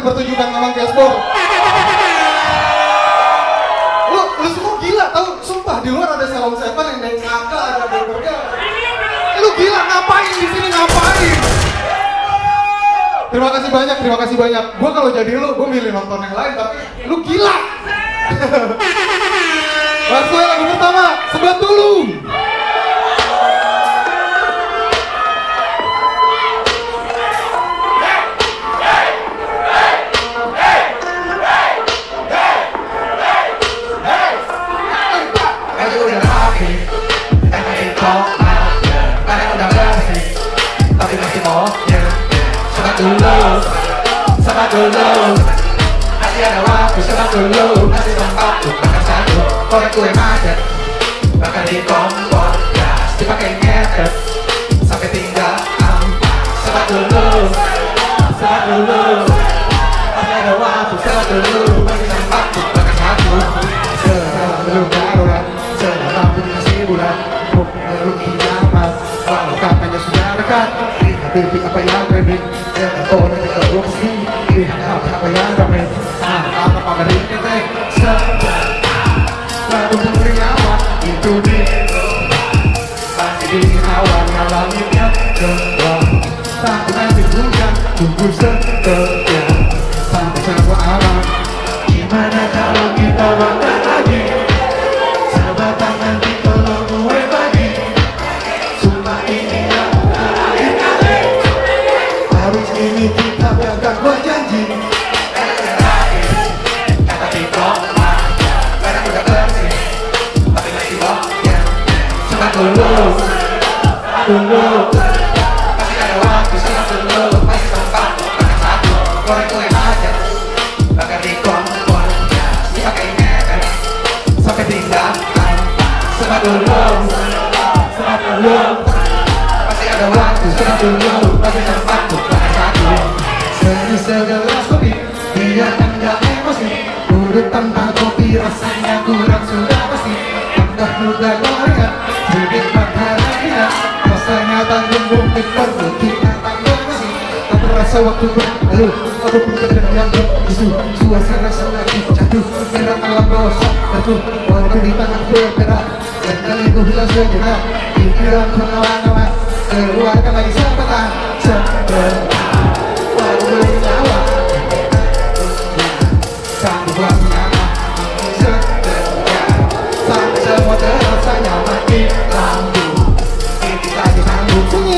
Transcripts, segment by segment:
di pertunjukan Mamang Cashball. Lu semua gila tau, sumpah di luar ada Salon Seven yang naik ngaka, ada burger. Lu gila ngapain di sini ngapain? Terima kasih banyak. Gua kalau jadi lu, gua milih nonton yang lain tapi lu gila. Langsung lagu pertama, Sebat Dulu. Sebat dulu, masih ada waktu. Sebat dulu, masih sempat tuh makan satu. Korek kue macet, bakar di kompor, gas dipakai ngeter sampai tinggal ampas. Sebat dulu, masih ada waktu. Sebat dulu, masih sempat tuh makan satu. Sebelum darurat, selama pun masih bulan, belum kiamat, walau katanya sudah dekat. TV apa yang trending, oh nanti kalau gue kesini, lihat apa yang rame, apa pamerin kita, lalu menteri awal itu di, masih dingin awan ngalamnya kedua, takut nanti hujan, tunggu seterusnya, sampai semua aman. Gimana kalau kita makan lagi, sahabat nanti tolong gue bagi, sumpah ini yang terakhir kali. Habis ini kita berangkat berjanji. Kata tiktok, kadang udah bersih, tapi masih loyal. Sebat dulu, masih ada waktu. Sebat dulu, masih sempat makan satu. Goreng kue macet, bakar di kompor, gas dipakai ngeter sampai tinggal ampas. Sebat dulu, masih ada waktu. Sebat dulu, masih sempat makan satu. Seni segelas kopi, biarkan gak emosi. Urut tanpa kopi rasanya kurang sudah pasti. Tambah juga gorengan, sedikit bahagia. Rasanya tanggung mungkin perlu kita tambah nasi. Tak terasa waktu berlalu, aku pun terdengar isu. Suasana semakin jatuh, merah malam gosok jatuh. Walaupun di tangan bergerak, dan kali ku hilang sejenak. Pikiran kemana-mana, keluarkan lagi sepatah. Walau beli nyawa, sanggup waktunya sampai semua terasa nyaman di lambung. Ini lagi sanggup sunyi.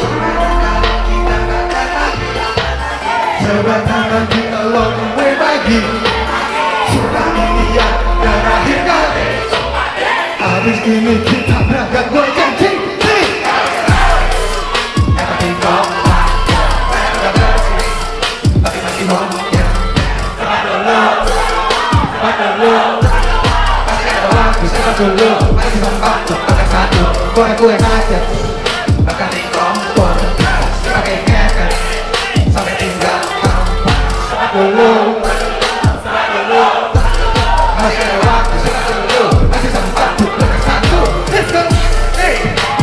Sebat tangan di elok gue bagi, sudah ini yang terakhir kali. Habis ini kita berangkat berjanji. Kata tiktok, tapi masih loyal. Sebat dulu, masih ada waktu. Sebat dulu, masih sempat tuh makan satu. Goreng kue macet, bakar di kompor, gas dipakai ngeter sampai tinggal ampas. Sebat dulu, masih ada waktu. Sebat dulu, masih sempat tuh makan satu. Let's go, hey,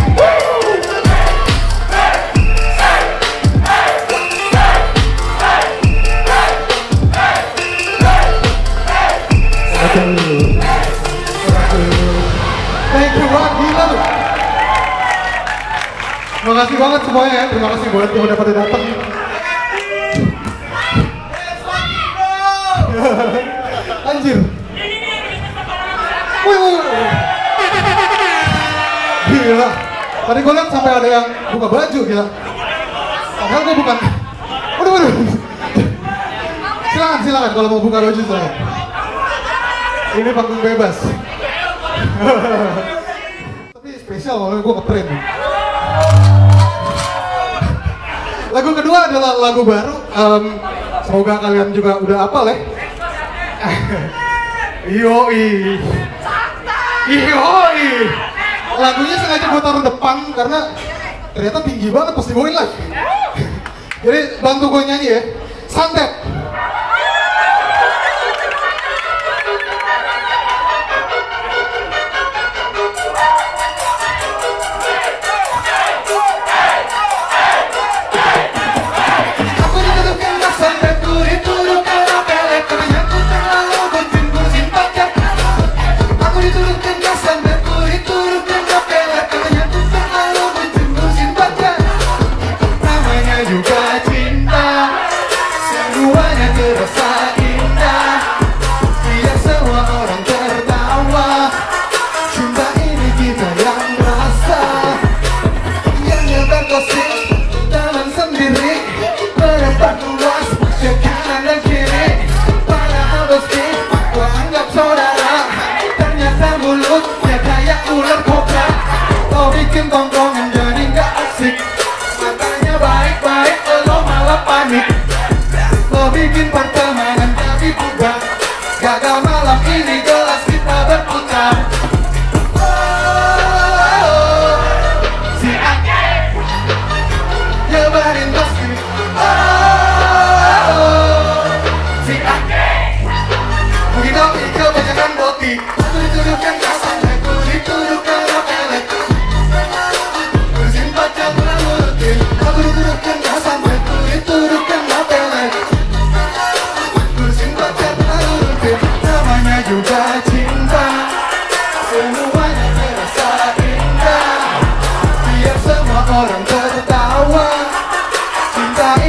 Thank you banget, gila lu. Terima kasih banget semuanya ya, terima kasih buat yang udah pada datang. Anjir. Wih. Gila. Tadi gue liat sampai ada yang buka baju, gila. Padahal gue bukan. Waduh. Silakan kalau mau buka baju silakan. Ini panggung bebas. Tapi spesial kalau gue ngeprint. Lagu kedua adalah lagu baru. Semoga kalian juga udah hafal ya. Yoi. Lagunya sengaja gue taruh depan karena ternyata tinggi banget pas dibawain live. Jadi bantu gue nyanyi ya. Santet. Aku dituduhkan sampai turi-turu.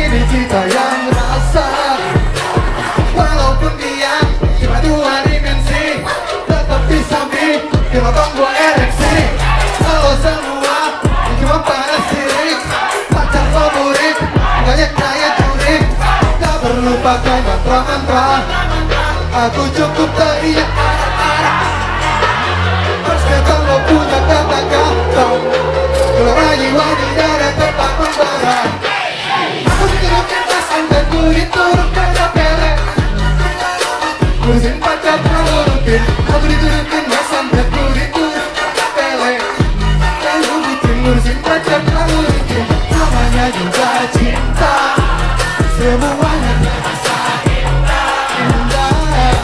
ini kita yang rasa. Walaupun dia cuma 2 dimensi, tetap bisa bikin otak gua ereksi. Kalau semua cuma panas sirik, pacar favorit banyak kayak jurik. Tak perlu pakai mantra-mantra, aku cukup teriak arah-arah. Terus lo punya kata-kata, kalau rayu wanita dan tetap membara. Aku diturutin pasan dan ku diturut kaca pelek. Ngurusin pacar terlalu rutin, aku diturutin pasan dan ku diturut kaca pelek. Lalu bikin ngurusin pacar terlalu rutin, namanya juga cinta. Semuanya terasa indah.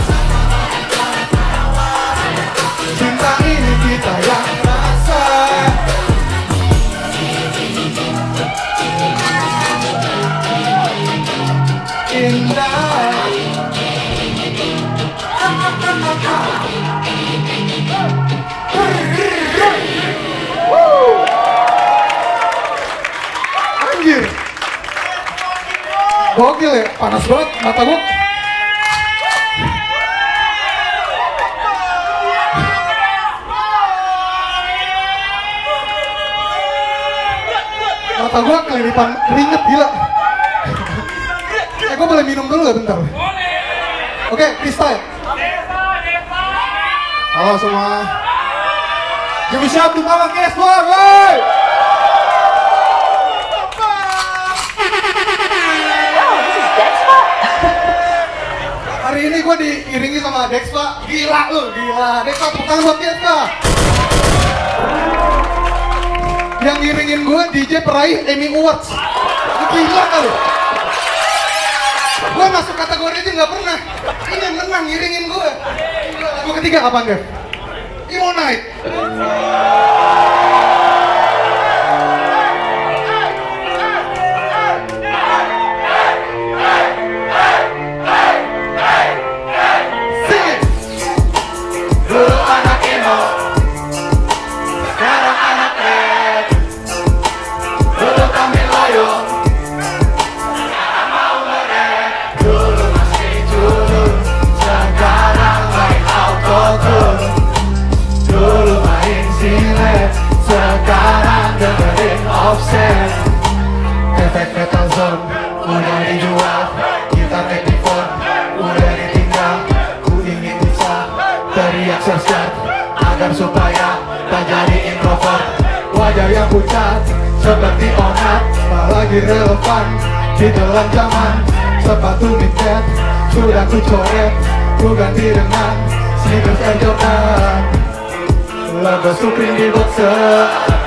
Cinta ini kita yang rasa. Indah. Anjir. Gokil ya, panas banget mata gua. Mata gua kelilipan keringet gila. Gua boleh minum dulu gak bentar? Oke, freestyle. Halo semua. Give me shout to our guest, boy. Hari ini gue diiringi sama Dexpa. Gila lu, gila. Dexpa, tepuk tangan buat Dexpa. Yang ngiringin gue DJ peraih Emmy Awards. Gila kali. Gue masuk kategori aja nggak pernah. Ini yang menang ngiringin gue. Lagu ketiga apa Dev? Emo Night. Dulu anak emo, sekarang anak rap. Dulu kami loyo, sekarang mau nge-rap. Dulu masih julur, sekarang main autotune. Dulu main silet, sekarang dengerin Offset. Efek Metal Zone udah dijual, gitar Epiphone udah ditinggal. Ku ingin bisa teriak sesat agar supaya tak jadi introvert. Wajah yang pucat seperti onat, tak lagi relevan di dalam zaman. Sepatu mid-cat sudah ku coret, ku ganti dengan sneakers Air Jordan. Logo Supreme di boxer,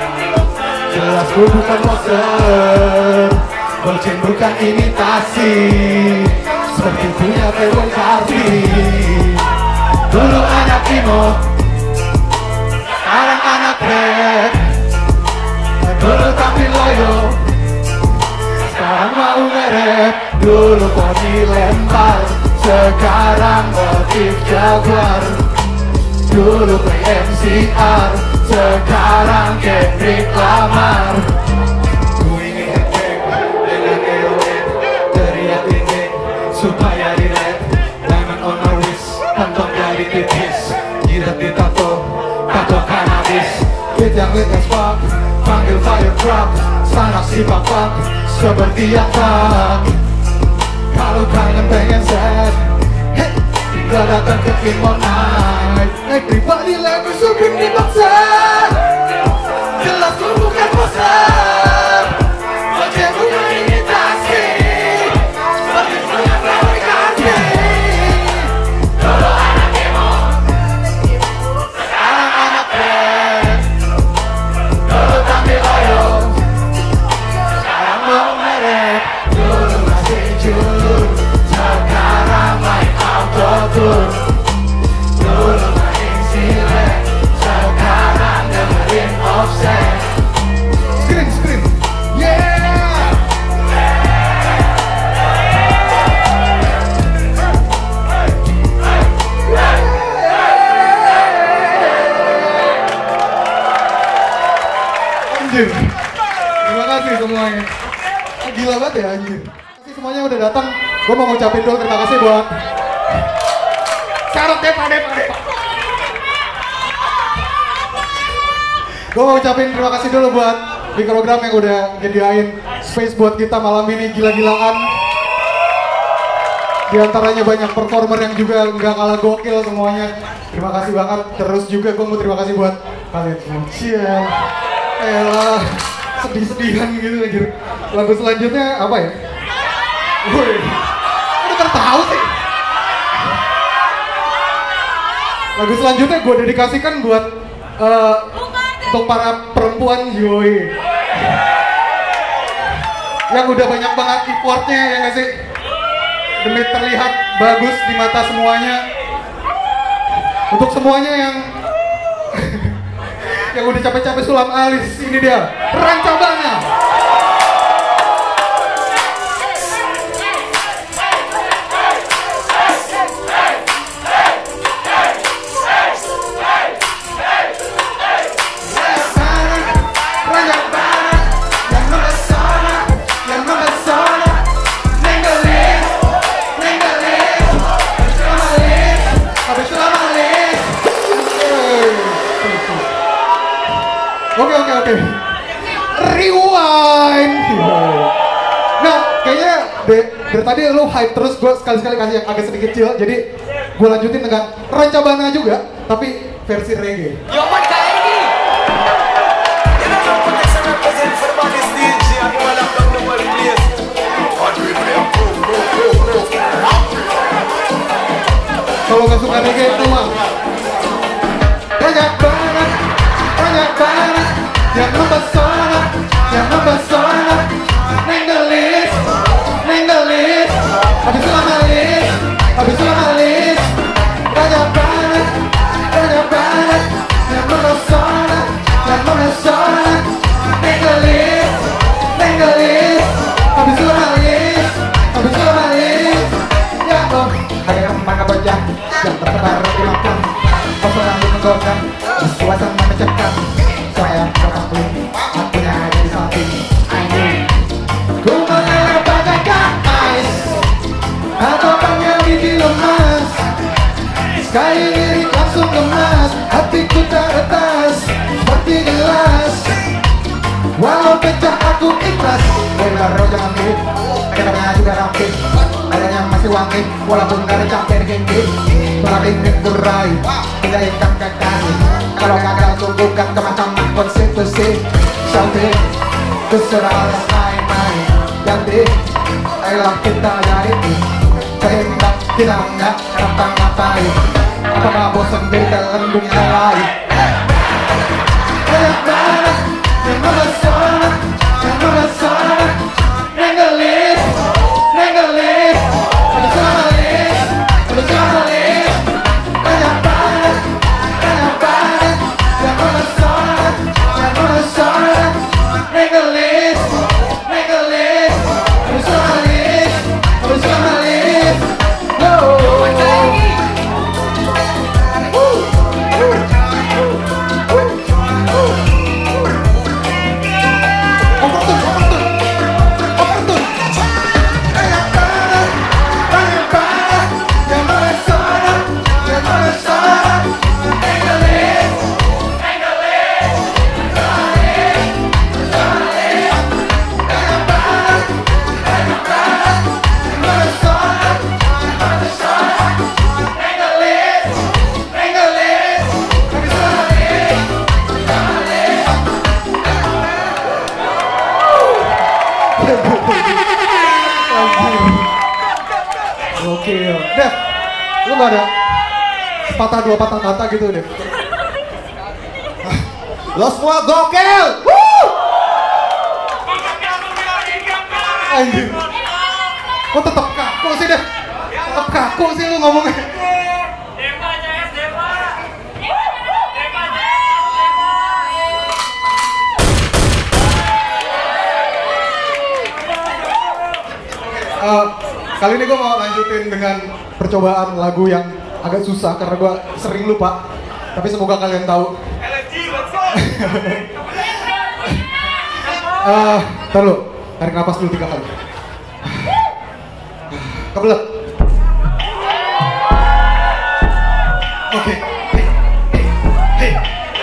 jelas ku bukan boxer. Bolcin bukan imitasi, seperti punya Playboy Cardi. Dulu anak emo, sekarang anak rap. Dulu tampil loyo, sekarang mau nge-rap. Dulu poni lempar, sekarang motif Jaguar. Dulu play MCR, sekarang Kendrick Lamar. Ku ingin nge-bang dengan heroin, teriak dingin supaya relate. Diamond on my wrist, kantong dari tipis, jidat ditato, tato kanabis. Beat yang lit as fuck, panggil fire truck, sanak si papak, seperti yatak. Kalau kangen pengen set, hey, tinggal datang ke Emo Night. Everybody like a Supreme di boxer, jelas ku bukan bosan. Wajah bukan imitasi, seperti punya Playboy Cardi. Dulu anak emo, sekarang anak rap. Dulu tampil loyo, sekarang mau nge-rap. Dulu masih julur, sekarang main autotune. Dulu main silet, sekarang dengerin Offset. Scream, yeah. Anjir. Terima kasih semuanya. Gila banget ya anjir. Semuanya udah datang, gue mau ngucapin dulu terima kasih buat syarat Depa. Gue mau ucapin terima kasih dulu buat Mikrogram yang udah nyediain space buat kita malam ini gila-gilaan. Di antaranya banyak performer yang juga nggak kalah gokil semuanya. Terima kasih banget. Terus juga gue mau terima kasih buat kalian semua. Cia, elah, sedih-sedihan gitu anjir. Lagu selanjutnya apa ya? Woi, udah tertahu sih. Lagu selanjutnya gue dedikasikan buat untuk para perempuan yoi yang udah banyak banget effortnya ya nggak sih, demi terlihat bagus di mata semuanya. Untuk semuanya yang yang udah capek-capek sulam alis, ini dia Rancabana. Oke. Rewind. Nah, kayaknya dari tadi lu hype terus, gue sekali-sekali kasih yang agak sedikit chill. Jadi gue lanjutin dengan Rancabana juga, tapi versi reggae. Yoman KRI. Kalau nggak suka reggae itu mah banyak banget yang mempesona, neng the list, habis itu lama list, banyak banget yang mempesona, neng the list, habis itu lama list, ya oh, ada kembang kebojang yang tersebar di makan, kosong yang menggoda, suasana mencekam. Saya berkabung, akunya ada di samping. Ku mengalir bagaikan ais, atau banyak biji lemas. Sekali lirik langsung gemas, hatiku teretas seperti gelas. Walau pecah aku ikhlas. Baru jangan beli, kadangnya juga ramping. Adanya masih wangi, walaupun gak ada campur genggi. Pelari ngegurai, tidak ikan kekasih. Kalau gagal tunggukan ke mahkamah konstitusi. Shouting, terserah main-main. Ganti, ayolah kita dari ini. Seimbang, kita enggak ngapa-ngapain. Apakah bosan di dalam dunia lain? Banyak banget yang memesona, nenggelis, habis lama list. Banyak banget yang memesona, nenggelis, habis lama list. Oke, Dev, lu gak ada sepatah dua patah kata gitu, Dev? Lo semua gokil! Anjir, kok tetep kaku sih, Dev? Tetep kaku sih lu ngomongnya. Kali ini gue mau lanjutin dengan percobaan lagu yang agak susah karena gue sering lupa. Tapi semoga kalian tahu. Ntar lu, tarik napas dulu 3 kali. Kebelet. Oke. Hey.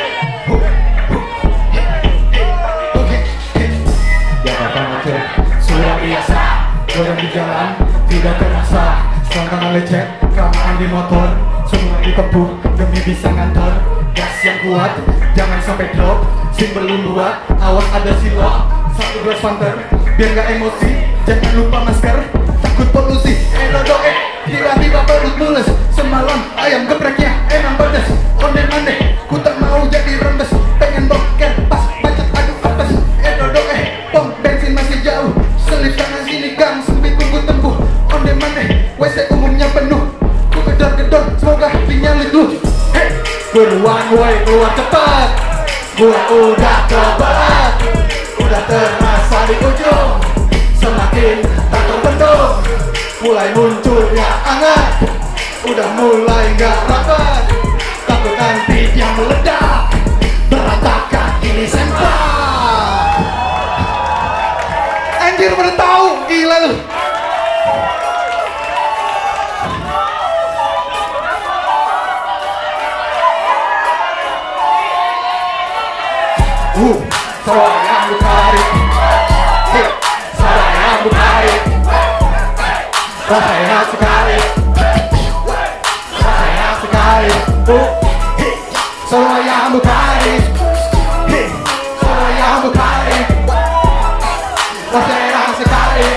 Oke. Jakarta macet, sudah biasa. Goyang di jalan, tidak terasa. Selangkangan lecet, kelamaan di motor. Semua ditempuh demi bisa ngantor. Gas yang kuat, jangan sampai drop. Sim belum buat, awas ada silop. 1 gelas Fanta, biar gak emosi. Jangan lupa masker, takut polusi. Dodoe, tiba-tiba perut mules. Semalam ayam gepreknya emang pedes. Onde-mande, ku tak mau jadi rembes. Pengen boker, pas macet aduh apes. Dodoe, pom bensin masih jauh. Selip kanan sini gang, sempit tunggu tempuh. Onde-mande, WC umumnya penuh. Ku gedor-gedor, semoga dinyalin lu. Hey, beruang way, keluar cepat. Gua udah tobat, udah terasa di ujung. Semakin tak terbendung, mulai munculnya angan. Udah mulai gak rapat, takut nanti yang meledak. Berantakan ini sempak. Anjir pada tahu, gila lu. Sayang Bukari, sayang Bukari, sayang sekali, sayang sekali. Sayang Bukari, sayang Bukari, sayang sekali,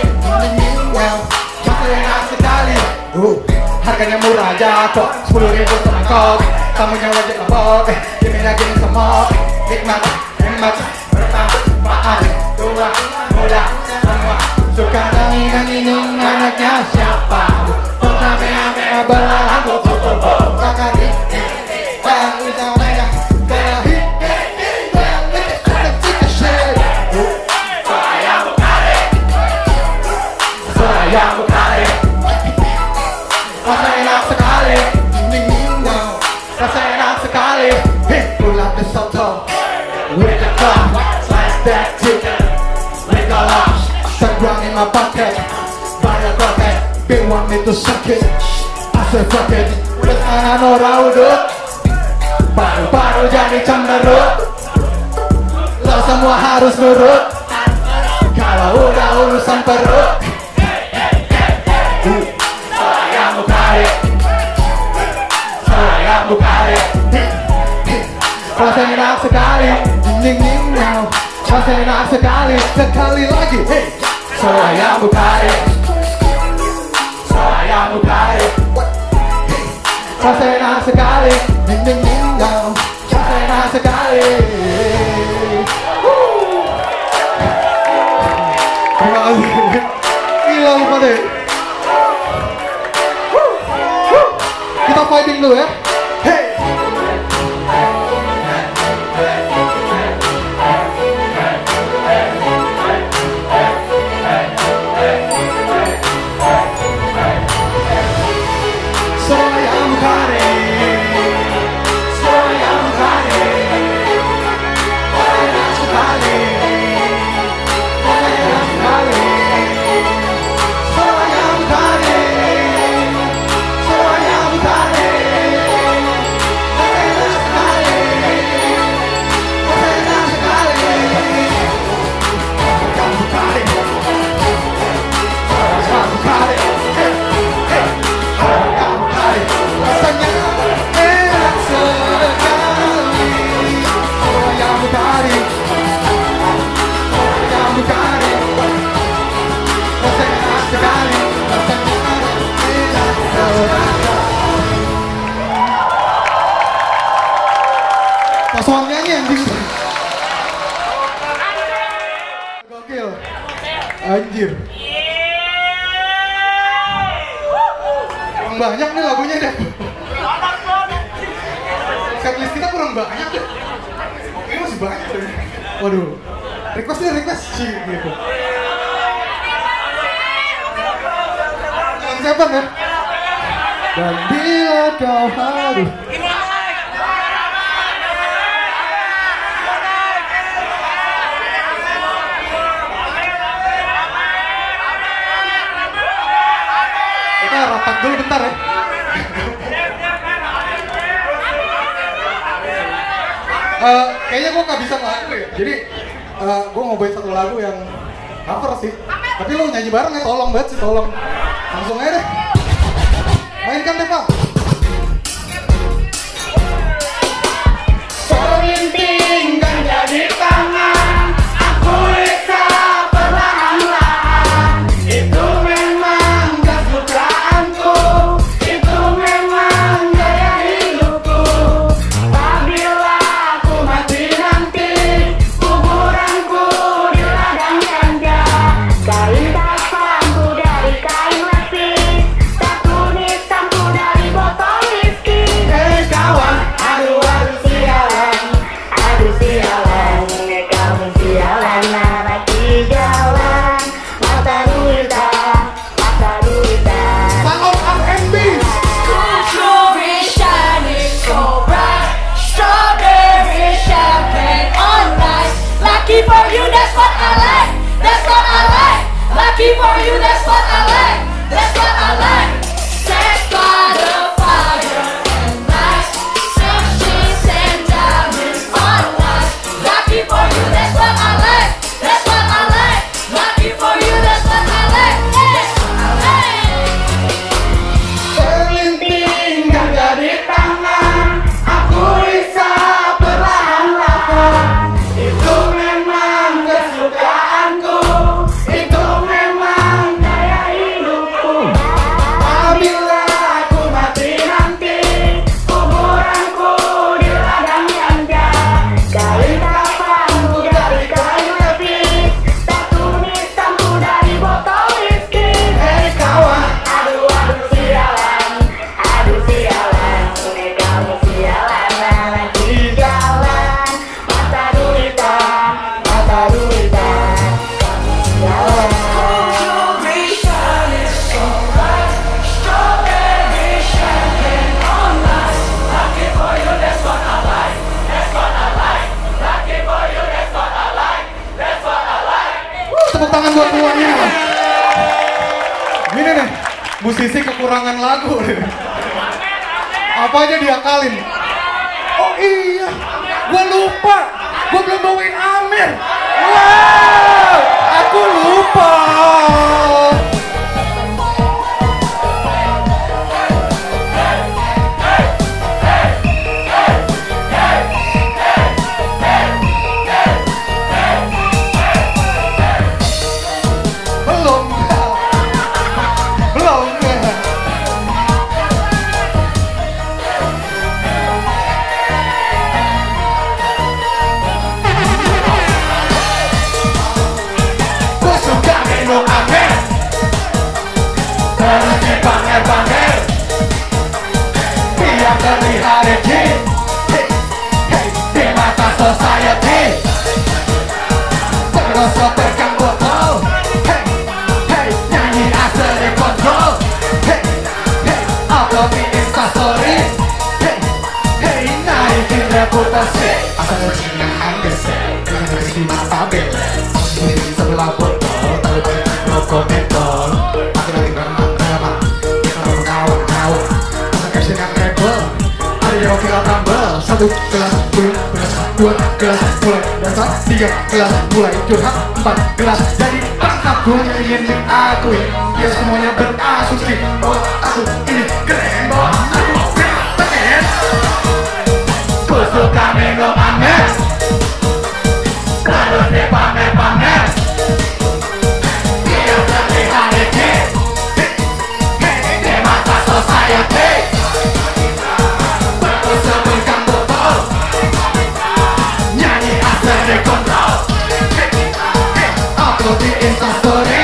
sayang sekali. Harganya murah jatuh, 10.000 semangkok. Tamunya wajib lapor, gini semua nikmat. Bermanfaat, tua, muda, semua suka nangis anaknya siapa? Pertama belalang tutup kakak di yang utamanya berahi yang lecet sayang Bukari, sayang Bukari, rasa enak sekali, rasa enak sekali. Pull up the soto with the club, slice that chicken with the lunch. Segrang in my pocket, buy a bucket. They want me to suck it, I said fuck it. Pesanan orang udut, baru-baru jadi cemberut. Lo semua harus nurut, kalau udah urusan perut. Sayang Bukari, sayang Bukari, rasa enak sekali. Ning now, rasa enak sekali. Sekali lagi, hey. Sayang Bukari, sayang Bukari, rasa enak sekali. Ning now, rasa enak sekali. Terima kasih. Gila lu pada. Kita fighting dulu ya. Hey. Anjir. Kurang banyak nih lagunya deh. Setlist kita kurang banyak deh. Oke masih banyak deh. Waduh. Request sih gitu. Jangan sepan ya. Dan bila kau harus rapat dulu bentar ya. Kayaknya gue gak bisa ngelaku ya. Jadi gue mau buat satu lagu yang cover sih. Tapi lu nyanyi bareng ya, tolong banget sih, tolong. Langsung aja deh. Mainkan deh Pak. Selinting ganja di tangan, aku bisa perlahan-lahan. Itu memang kesukaanku, itu memang gaya hidupku. Apabila aku mati nanti, kuburanku di ladang ganja. Kain kafanku dari kain lepis, satu nisanku dari botol whisky. Hei kawan, aduh sialan, kamu sialan, anak di jalan, mata duita. Sound R&B. Strawberry shining so bright, strawberry champagne on ice. Lucky for you, that's what I like. That's what I like. Lucky for you, that's what I like. That's what I like. Sex by the fire and nice, sexy and diamonds on ice. Lucky for you, that's what I like. That's what I like. Lucky for you, that's what I like. Hey, hey. Selinting ganja di tangan, aku bisa perlahan-lahan. Itu memang kesukaanku, itu memang gaya hidupku. Apabila aku mati nanti, kuburanku di ladang ganja. Kain kafanku dari kain lepis, satu nisanku dari botol whisky. Hei kawan, aduh sialan, kamu sialan, anak di jalan, mata duita, kamu sialan. Strawberry shining so bright, strawberry champagne on ice. Lucky for you, that's what I like. That's what I like. Lucky for you, that's what I like. That's what I like. Tepuk tangan buat semuanya. Gini nih, musisi kekurangan lagu nih. Apa aja diakalin. Oh iya, gua lupa. Gua belum bawain Amir. Wow, aku lupa. Belum. Belum. Gua suka minum Amer, terus dipamer-pamer, biar terlihat rejim. Di mata society, terus pegang botol. Nyanyi asal dikontrol. Upload di Instastory. Naikin reputasi. Asal cinahan gesek, jangan di mata belek. Di sebelah botol, taruh banyak rokok mentol. Aku lagi bermangkama, kita berkawan-kawan. Asal caption yang rebel, ada yang rocky tambel. Satu gelas, dua gelas, mulai dasar. Tiga gelas, mulai curhat. Empat gelas, jadi perangkap. Gue ingin diakui, dia semuanya berasumsi. Oh, aku ini keren, oh, aku keren. Gue suka minum Amer, terus dipamer-pamer, biar terlihat rejim. Di mata society, terus pegang botol. Nyanyi asal dikontrol. Upload di Instastory,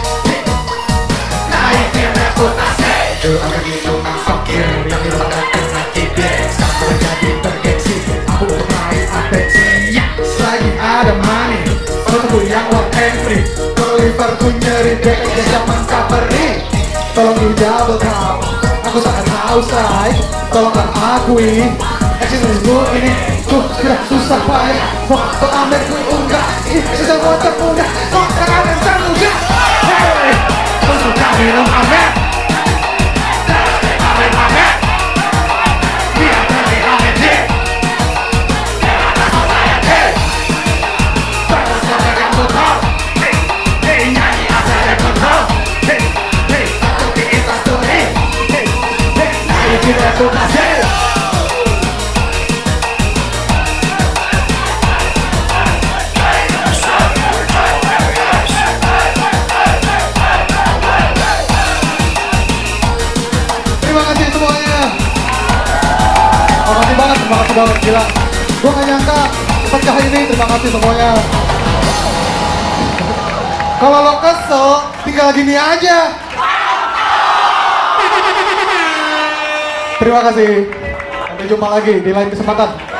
naikin reputasi. Itu ada minuman fakir yang dilupakan kena cibir. Sekarang menjadi bergengsi, aku untuk meraih atensi. Selagi ada money, aku yang work and free. Kalau liverku nyeri dek, ya zaman kaperi. Tolong di double cup, aku sangat haus say. Tolonglah akui, eksistensiku ini sudah susah payah. Waktu ambil ku unggah, sudah mau termudah. Kok sekarang termudah? Hey, aku suka minum Amer, aku kasih. Terima kasih semuanya. Terima kasih banget, gila. Gue gak nyangka pecah ini, terima kasih semuanya. Kalau lo kesel, tinggal gini aja. Terima kasih. Sampai jumpa lagi di lain kesempatan.